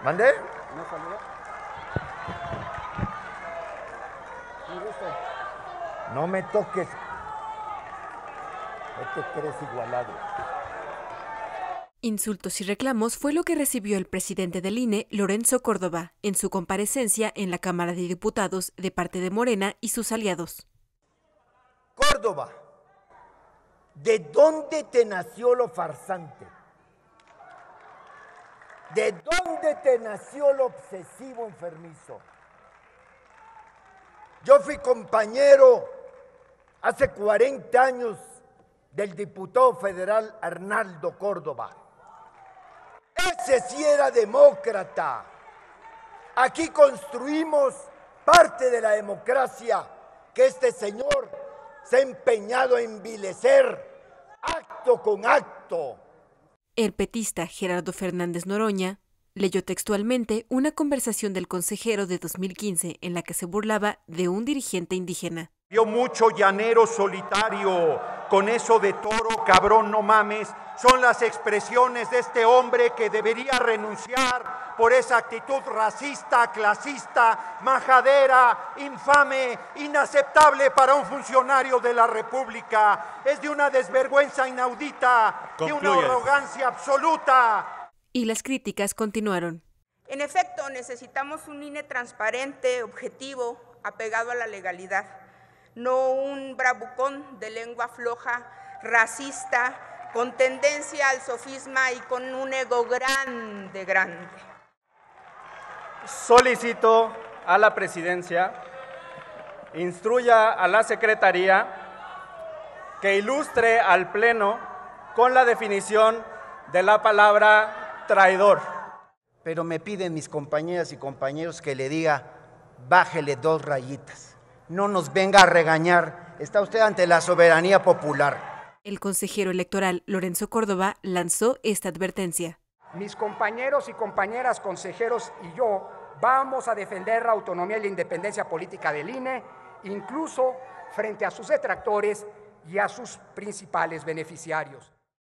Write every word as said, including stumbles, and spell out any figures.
¿Mandé? ¿No salió? Un gusto. No me toques. No te crees igualado. Insultos y reclamos fue lo que recibió el presidente del I N E, Lorenzo Córdoba, en su comparecencia en la Cámara de Diputados de parte de Morena y sus aliados. Córdoba, ¿de dónde te nació lo farsante? ¿De dónde te nació lo obsesivo enfermizo? Yo fui compañero hace cuarenta años del diputado federal Arnaldo Córdoba. Ese sí era demócrata. Aquí construimos parte de la democracia que este señor se ha empeñado en envilecer acto con acto. El petista Gerardo Fernández Noroña leyó textualmente una conversación del consejero de dos mil quince en la que se burlaba de un dirigente indígena. Vio mucho llanero solitario, con eso de toro, cabrón, no mames, son las expresiones de este hombre que debería renunciar por esa actitud racista, clasista, majadera, infame, inaceptable para un funcionario de la República. Es de una desvergüenza inaudita, de una arrogancia absoluta. Y las críticas continuaron. En efecto, necesitamos un I N E transparente, objetivo, apegado a la legalidad. No un bravucón de lengua floja, racista, con tendencia al sofisma y con un ego grande, grande. Solicito a la presidencia instruya a la secretaría que ilustre al Pleno con la definición de la palabra traidor. Pero me piden mis compañeras y compañeros que le diga, bájele dos rayitas. No nos venga a regañar, está usted ante la soberanía popular. El consejero electoral Lorenzo Córdoba lanzó esta advertencia. Mis compañeros y compañeras consejeros y yo vamos a defender la autonomía y la independencia política del I N E, incluso frente a sus detractores y a sus principales beneficiarios.